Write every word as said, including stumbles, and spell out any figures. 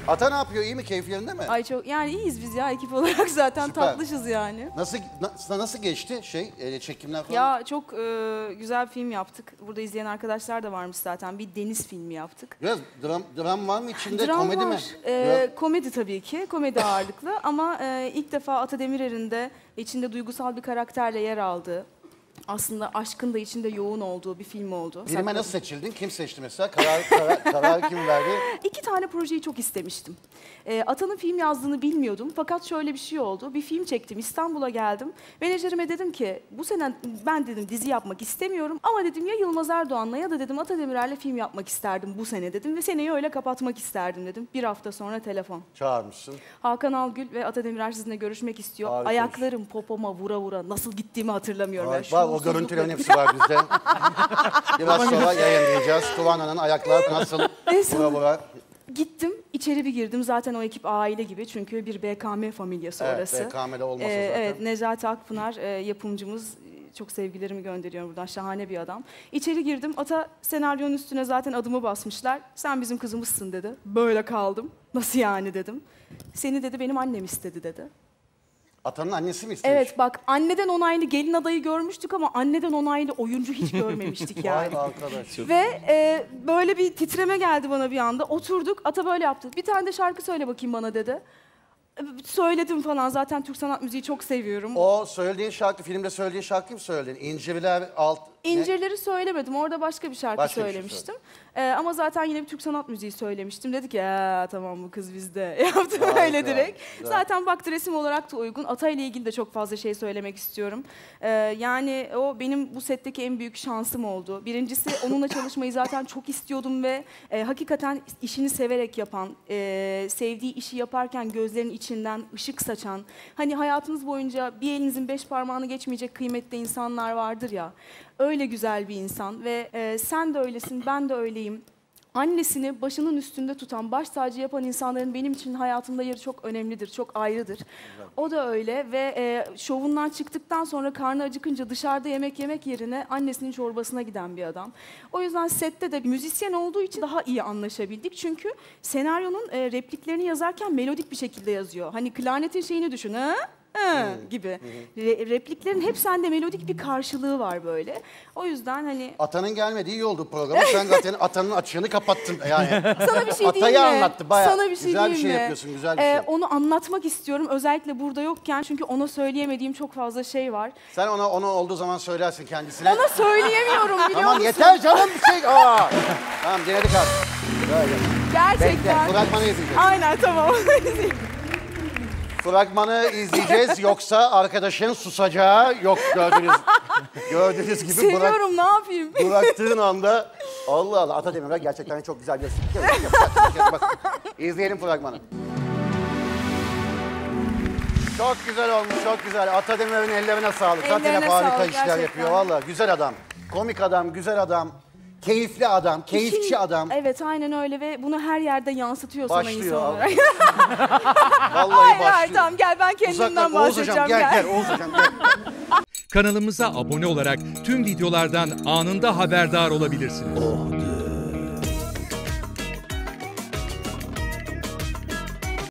Ata ne yapıyor? İyi mi? Keyfi yerinde mi? Ay çok yani iyiyiz biz ya ekip olarak zaten Süper. tatlışız yani. Nasıl na, nasıl geçti şey e, çekimler falan? Ya çok e, güzel bir film yaptık. Burada izleyen arkadaşlar da varmış zaten. Bir deniz filmi yaptık. Biraz dram, dram var mı içinde? Dram Komedi var. mi? E, komedi tabii ki. Komedi ağırlıklı ama e, ilk defa Ata Demirer'in de içinde duygusal bir karakterle yer aldığı, aslında aşkın da içinde yoğun olduğu bir film oldu. Filme Sakın. Nasıl seçildin? Kim seçti mesela? Karar, karar, karar kim verdi? İki tane projeyi çok istemiştim. E, Ata'nın film yazdığını bilmiyordum. Fakat şöyle bir şey oldu. Bir film çektim. İstanbul'a geldim. Menajerime dedim ki bu sene ben dedim dizi yapmak istemiyorum. Ama dedim ya Yılmaz Erdoğan'la ya da dedim Ata Demirer'le film yapmak isterdim bu sene dedim. Ve seneyi öyle kapatmak isterdim dedim. Bir hafta sonra telefon. Çağırmışsın. Hakan Algül ve Ata Demirer sizinle görüşmek istiyor. Harika. Ayaklarım popoma vura vura nasıl gittiğimi hatırlamıyorum. Var, var o görüntülerin hepsi var bizde. Biraz sonra yayınlayacağız. Tuvana'nın ayakları nasıl vura vura. Gittim, içeri bir girdim. Zaten o ekip aile gibi çünkü bir B K M familyası evet, orası. B K M'de olmasa ee, zaten. Evet, Necati Akpınar e, yapımcımız. Çok sevgilerimi gönderiyorum buradan. Şahane bir adam. İçeri girdim. Ata senaryonun üstüne zaten adımı basmışlar. Sen bizim kızımızsın dedi. Böyle kaldım. Nasıl yani dedim. Seni dedi benim annem istedi dedi. Ata'nın annesi mi istemiş? Evet bak anneden onaylı gelin adayı görmüştük ama anneden onaylı oyuncu hiç görmemiştik yani. Vay arkadaş. Ve e, böyle bir titreme geldi bana bir anda. Oturduk, Ata böyle yaptı. Bir tane de şarkı söyle bakayım bana dedi. Söyledim falan. Zaten Türk sanat müziği çok seviyorum. O söylediğin şarkı, filmde söylediğin şarkıyı mı söyledin? İncirler alt... İncirleri söylemedim. Orada başka bir şarkı başka söylemiştim. Bir şey ee, ama zaten yine bir Türk sanat müziği söylemiştim. Dedi ki ya tamam bu kız bizde. Yaptım Harika, öyle direkt. güzel. Zaten baktı resim olarak da uygun. Ata ile ilgili de çok fazla şey söylemek istiyorum. Ee, yani o benim bu setteki en büyük şansım oldu. Birincisi onunla çalışmayı zaten çok istiyordum ve e, hakikaten işini severek yapan, e, sevdiği işi yaparken gözlerinin içinden ışık saçan, hani hayatınız boyunca bir elinizin beş parmağını geçmeyecek kıymetli insanlar vardır ya. Öyle güzel bir insan ve e, sen de öylesin, ben de öyleyim. Annesini başının üstünde tutan, baş tacı yapan insanların benim için hayatımda yeri çok önemlidir, çok ayrıdır. Evet. O da öyle ve e, şovundan çıktıktan sonra karnı acıkınca dışarıda yemek yemek yerine annesinin çorbasına giden bir adam. O yüzden sette de müzisyen olduğu için daha iyi anlaşabildik. Çünkü senaryonun e, repliklerini yazarken melodik bir şekilde yazıyor. Hani klarnetin şeyini düşün, ha? Ha, hmm. gibi. Hmm. Re repliklerin hep sende melodik bir karşılığı var böyle. O yüzden hani... Ata'nın gelmediği iyi oldu programı. Sen zaten Ata'nın açığını kapattın yani. Sana bir şey diyeyim mi? Atayı anlattı bayağı. Sana bir şey güzel bir şey mi? yapıyorsun, güzel bir ee, şey. Onu anlatmak istiyorum. Özellikle burada yokken çünkü ona söyleyemediğim çok fazla şey var. Sen ona onu olduğu zaman söylersin kendisine. Ona söyleyemiyorum biliyor tamam, musun? yeter canım bir şey. Aa. Tamam denedik artık. Böyle. Gerçekten. Bekle, fragmanı izleyeceğiz. Aynen tamam. Fragmanı izleyeceğiz yoksa arkadaşın susacağı yok gördüğünüz gördüğünüz gibi. Seviyorum bırak, ne yapayım? Bıraktığın anda Allah Allah Ata Demirer gerçekten çok güzel bir resim. Bak, izleyelim fragmanı. Çok güzel olmuş, çok güzel. Ata Demirer'in ellerine sağlık. Zaten hep harika sağlık, işler gerçekten. yapıyor vallahi. Güzel adam, komik adam, güzel adam. Keyifli adam, keyifçi İşin, adam. Evet aynen öyle ve bunu her yerde yansıtıyor başlıyor sana insan olarak. Vallahi hayır, başlıyor. hayır tamam gel ben kendimden Uzaktan, bahsedeceğim. Oğuz hocam gel gel, gel Oğuz hocam gel. Kanalımıza abone olarak tüm videolardan anında haberdar olabilirsiniz. Oh.